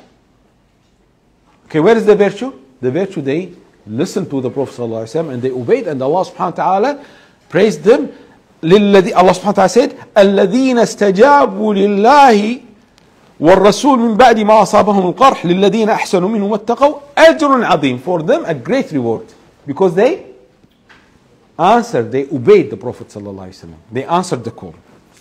Okay, where is the virtue? The virtue, they listened to the Prophet sallallahu alaihi wasallam and they obeyed, and Allah subhanahu wa ta'ala praised them. للذي, Allah subhanahu wa ta'ala said, الذين استجابوا لله والرسول من بعد ما أصابهم القرح للذين أحسنوا منهم واتقوا أجر عظيم. For them a great reward, because they answered, they obeyed the Prophet sallallahu alaihi wasallam. They answered the call.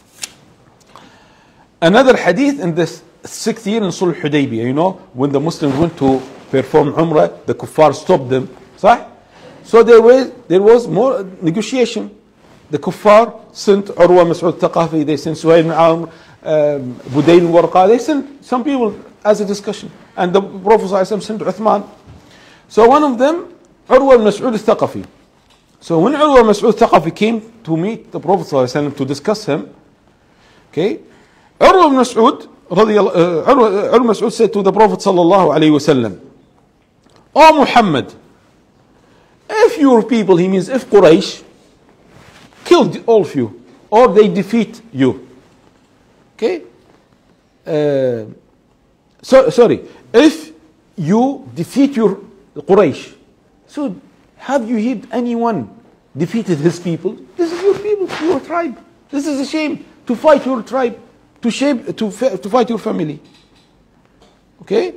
Another hadith in this sixth year in Sulh Hudaybiyah, you know, when the Muslims went to perform Umrah, the kuffar stopped them. صح? So there was there was more negotiation. The kuffar sent Urwa Mas'ud Thaqafi, they sent Suhail ibn Amr, um, Budayl Warqa, they sent some people as a discussion. And the Prophet ﷺ sent Uthman. So one of them, Urwa Mas'ud Thaqafi. So when Urwa Mas'ud Thaqafi came to meet the Prophet ﷺ to discuss him, okay, Urwa Mas'ud, Urwa Mas'ud said to the Prophet sallallahu alaihi wasallam, "O Muhammad, if your people," he means if Quraysh, killed all of you, or they defeat you, okay? Uh, so sorry, if you defeat your Quraysh, so have you heard anyone defeated his people? This is your people, your tribe. This is a shame to fight your tribe, to shape, to to fight your family. Okay?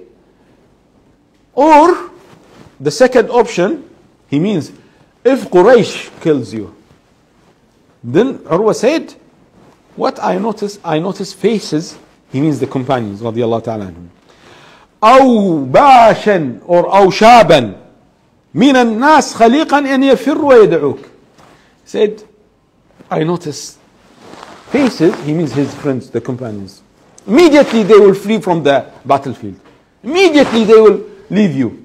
Or the second option, he means if Quraysh kills you, then Urwa said, what I notice, I notice faces, he means the companions, radiallahu ta'ala anhum. أو باشا or أو شابا من الناس خليقا أن يفر ويدعوك. Said, I notice faces, he means his friends, the companions. Immediately they will flee from the battlefield. Immediately they will leave you.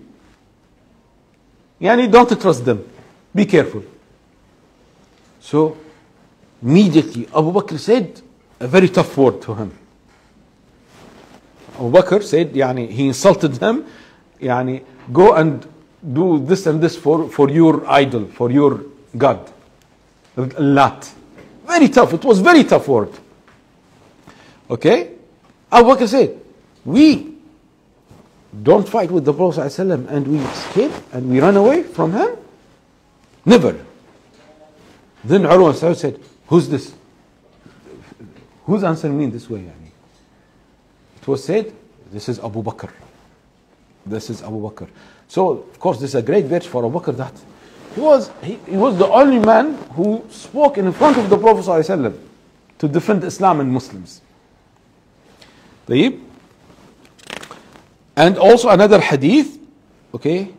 Yani don't trust them. Be careful. So immediately Abu Bakr said a very tough word to him. Abu Bakr said, yani, he insulted him, yani, go and do this and this for, for your idol, for your God. Lat. Very tough. It was very tough word. Okay? Abu Bakr said, we don't fight with the Prophet ﷺ and we escape and we run away from him? Never. Then Urwa said, who's this? Who's answering me in this way? Yani? It was said, this is Abu Bakr. This is Abu Bakr. So, of course, this is a great verse for Abu Bakr that he was, he, he was the only man who spoke in front of the Prophet ﷺ to defend Islam and Muslims. طيب. And also another hadith, okay?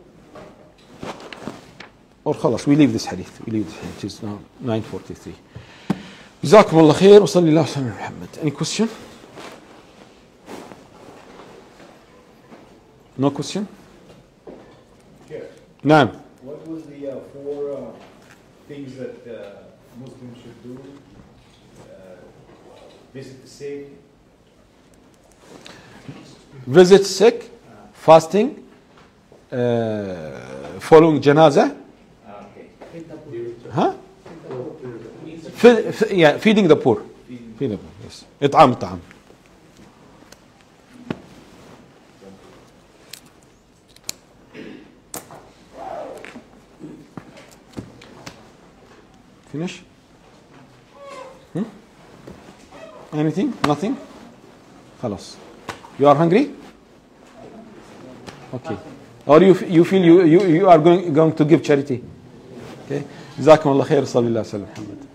Or خلاص, we leave this hadith. We leave this hadith. It is now nine forty-three. جزاكم الله خير وصلى الله وسلم على محمد. Any question? No question? Yes. نعم. What was the uh, four uh, things that uh, Muslims should do? Uh, visit the sick. Visit sick, fasting, uh, following janazah. Ah, okay. Huh? Fe- fe- yeah, feeding the poor. Feeding the poor, yes. إطعام الطعام. Finish? Hmm? Anything? Nothing? خلاص. You are hungry? Okay. Or you you feel you you, you are going going to give charity? Okay. جزاكم الله خير صلى الله عليه وسلم محمد.